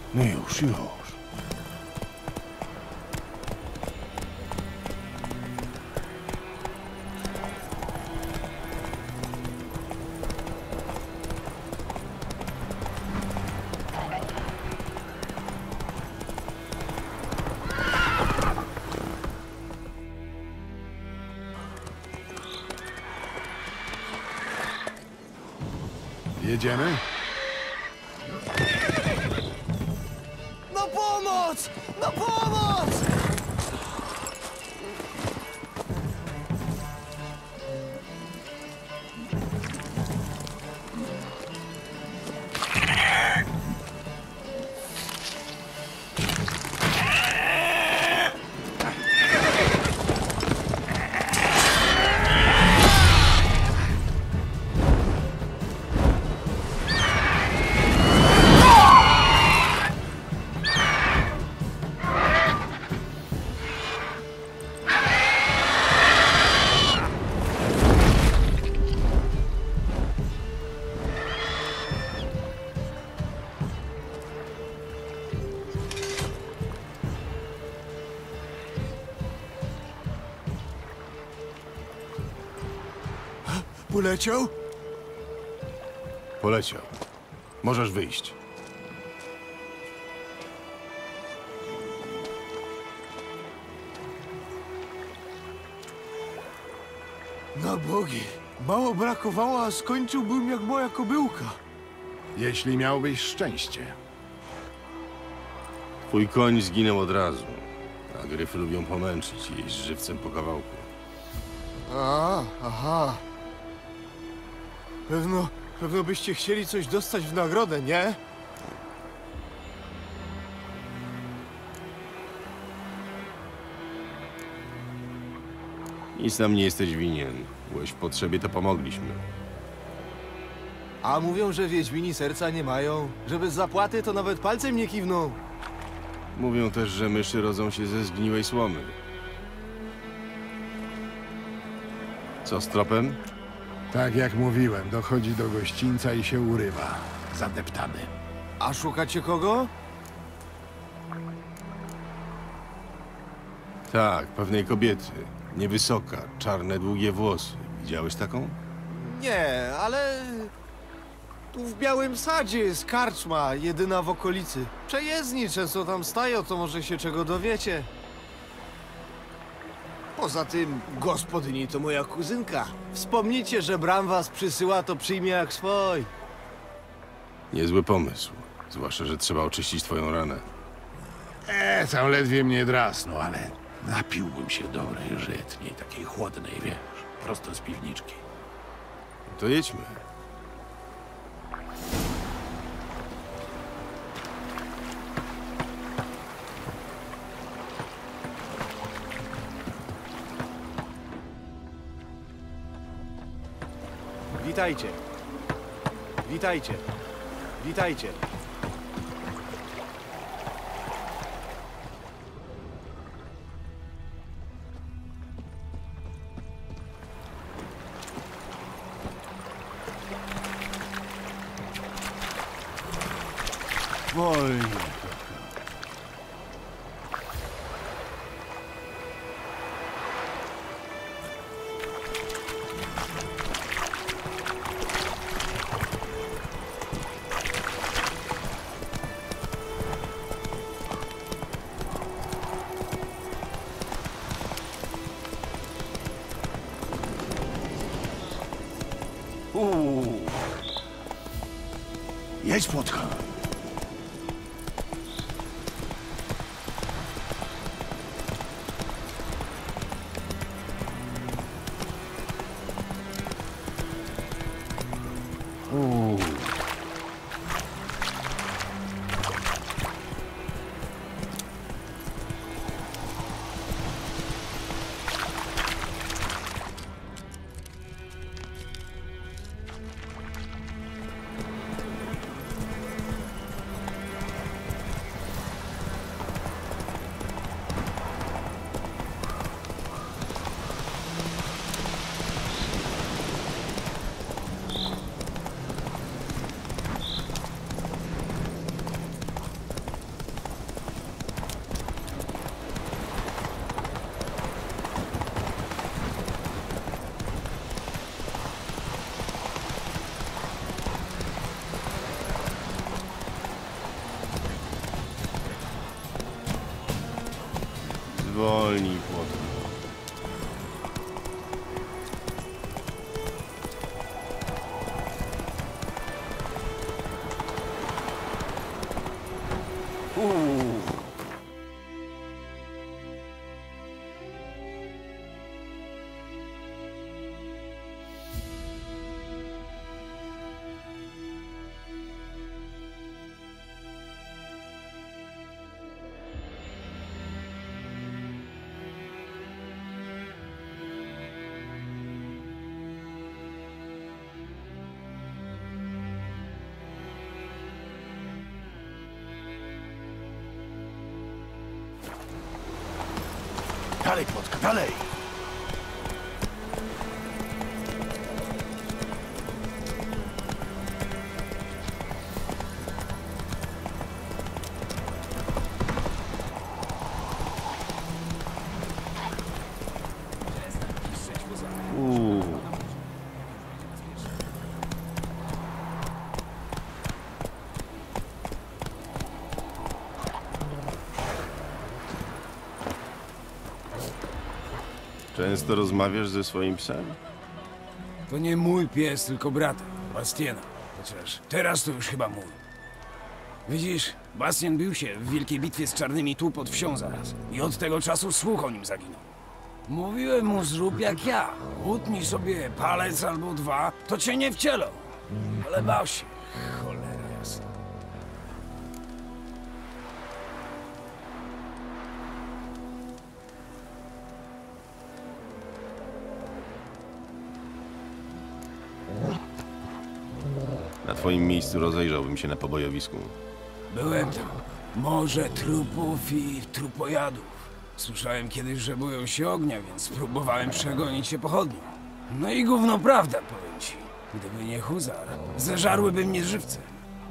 No już, już. Jedziemy? Na pomoc! Na pomoc! Poleciał? Poleciał. Możesz wyjść. Na bogi. Mało brakowało, a skończyłbym jak moja kobyłka. Jeśli miałbyś szczęście. Twój koń zginął od razu, a gryfy lubią pomęczyć i jeść żywcem po kawałku. Aha. Pewno byście chcieli coś dostać w nagrodę, nie? Nic nam nie jesteś winien. Byłeś w potrzebie, to pomogliśmy. A mówią, że wiedźmini serca nie mają, że bez zapłaty to nawet palcem nie kiwną. Mówią też, że myszy rodzą się ze zgniłej słomy. Co z tropem? Tak jak mówiłem, dochodzi do gościńca i się urywa. Zadeptany. A szukacie kogo? Tak, pewnej kobiety. Niewysoka, czarne, długie włosy. Widziałeś taką? Nie, ale... Tu w Białym Sadzie jest karczma, jedyna w okolicy. Przejezdni często tam stają, to może się czego dowiecie. Poza tym, gospodyni to moja kuzynka. Wspomnijcie, że Bram was przysyła, to przyjmie jak swój. Niezły pomysł. Zwłaszcza, że trzeba oczyścić twoją ranę. Sam ledwie mnie drasnął, ale napiłbym się dobrej żytniej, takiej chłodnej, wiesz, prosto z piwniczki. To jedźmy. Witajcie. Witajcie. Witajcie. Wolniej. Jedź, płotka. zwolnij płotu. Dalej, Płotka, dalej! Często rozmawiasz ze swoim psem? To nie mój pies, tylko brata, Bastiena. Chociaż teraz to już chyba mój. Widzisz, Bastien bił się w wielkiej bitwie z czarnymi tu pod wsią zaraz. I od tego czasu słuch o nim zaginął. Mówiłem mu, zrób jak ja. Utnij sobie palec albo dwa, to cię nie wcielą. Ale bał się. Cholera jasna. Na twoim miejscu rozejrzałbym się na pobojowisku. Byłem tam. Morze trupów i trupojadów. Słyszałem kiedyś, że boją się ognia, więc próbowałem przegonić się pochodnią. No i gówno prawda, powiem ci. Gdyby nie huzar, zeżarłyby mnie żywcem.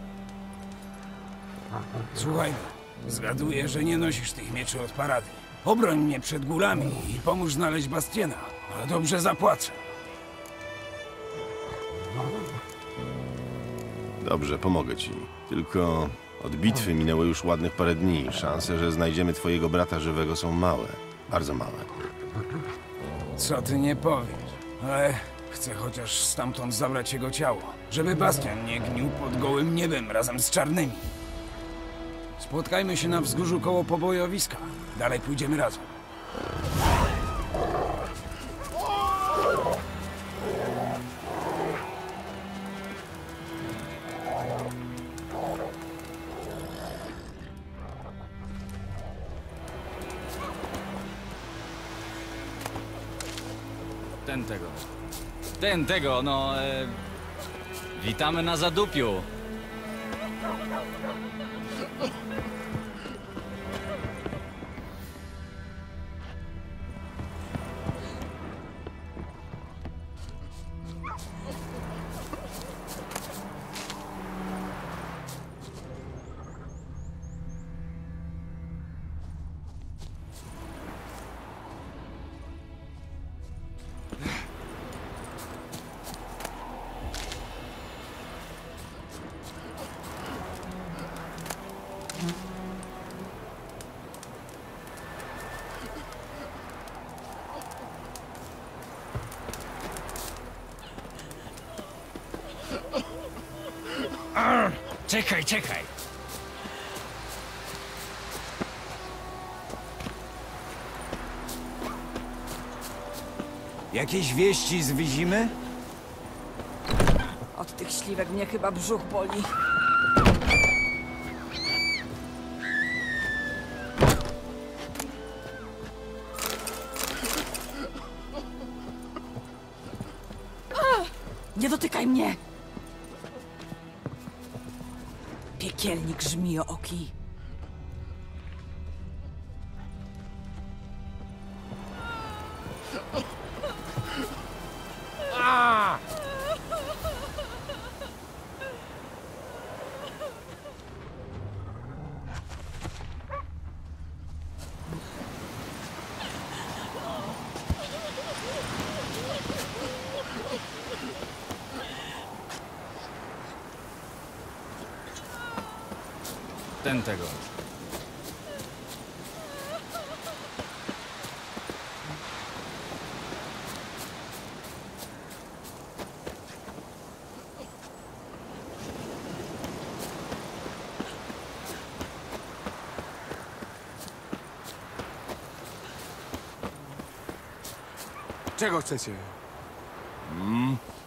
Słuchaj, zgaduję, że nie nosisz tych mieczy od parady. Obroń mnie przed górami i pomóż znaleźć Bastiena, a dobrze zapłacę. Dobrze, pomogę ci. Tylko od bitwy minęło już ładnych parę dni. Szanse, że znajdziemy twojego brata żywego są małe. Bardzo małe. Co ty nie powiesz, ale chcę chociaż stamtąd zabrać jego ciało, żeby Bastian nie gnił pod gołym niebem razem z czarnymi. Spotkajmy się na wzgórzu koło pobojowiska. Dalej pójdziemy razem. Ten tego, no... witamy na Zadupiu. Czekaj. Jakieś wieści z Wyzimy? Od tych śliwek mnie chyba brzuch boli. Nie dotykaj mnie! Piekielnik żmijooki. Ten tego. Czego chcecie?